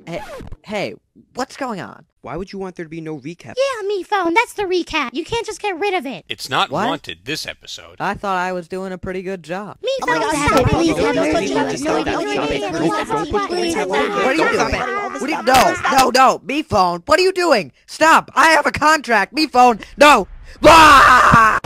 Hey, what's going on? Why would you want there to be no recap? Yeah, MePhone, that's the recap. You can't just get rid of it. It's not What? wanted this episode. I thought I was doing a pretty good job. MePhone, God, please stop have it. it. What are you doing? No, MePhone, what are you doing? Stop! I have a contract, MePhone, no! Ah!